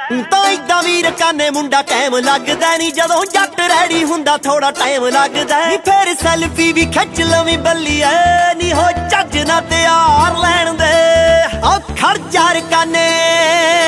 ਤੂੰ ਤਾਂ ਇਦਾਂ ਵੀਰ ਕਾਨੇ ਮੁੰਡਾ ਟਾਈਮ ਲੱਗਦਾ ਨੀ ਜਦੋਂ ਜੱਟ ਰੈਡੀ ਹੁੰਦਾ ਥੋੜਾ ਟਾਈਮ ਲੱਗਦਾ ਨੀ ਫੇਰ ਸੈਲਫੀ ਵੀ ਖਿੱਚ ਲਵੀਂ ਬੱਲੀਏ ਨੀ ਹੋ ਚੱਜ ਨਾ ਤਿਆਰ ਲੈਣ ਦੇ ਓ ਖੜ ਯਾਰ ਕਾਨੇ